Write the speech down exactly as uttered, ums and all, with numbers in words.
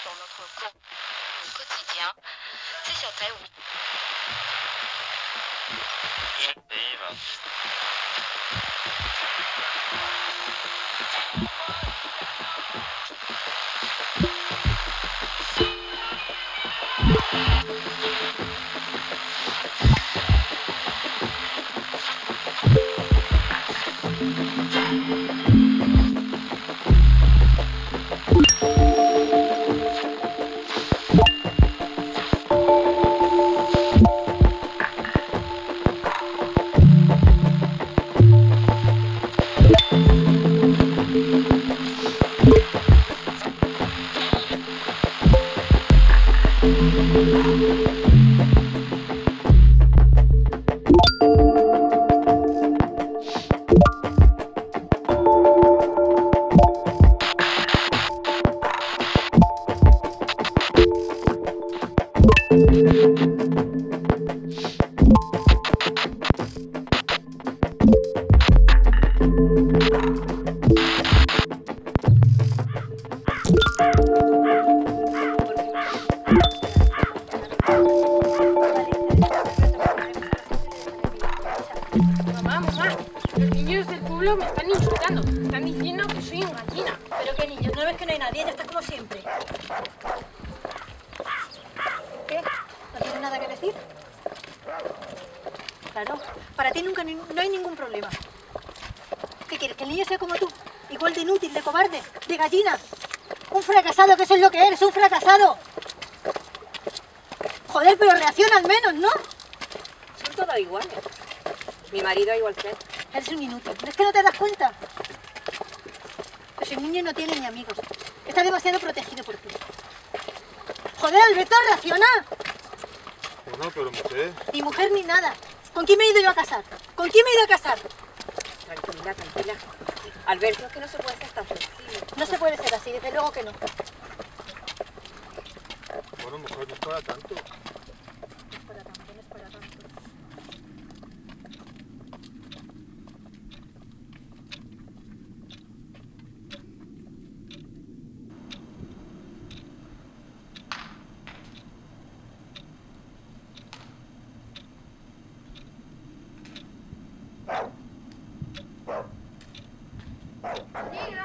dans notre co- quotidien, c'est sur Terre, oui. Viva. Mamá, mamá, los niños del pueblo me están insultando. Están diciendo que soy una gallina. Pero qué niños, ¿no ves que no hay nadie? Ya estás como siempre. ¿Qué? ¿No tienes nada que decir? Claro, para ti nunca ni- no hay ningún problema. ¿Qué quieres? ¿Que el niño sea como tú? Igual de inútil, de cobarde, de gallina. Un fracasado, que eso es lo que eres, un fracasado. Joder, pero reacciona al menos, ¿no? Son todos iguales. Mi marido igual que él. Eres un inútil. ¿Es que no te das cuenta? Ese niño no tiene ni amigos. Está demasiado protegido por ti. Joder, Alberto, reacciona. Bueno, pero mujer... Ni mujer ni nada. ¿Con quién me he ido yo a casar? ¿Con quién me he ido a casar? Tranquila, tranquila. Alberto, es que no se puede ser tan flexible. No se puede ser así, desde luego que no. Bueno, mujer, no es para tanto. No es para tanto, no es para tanto. Negra.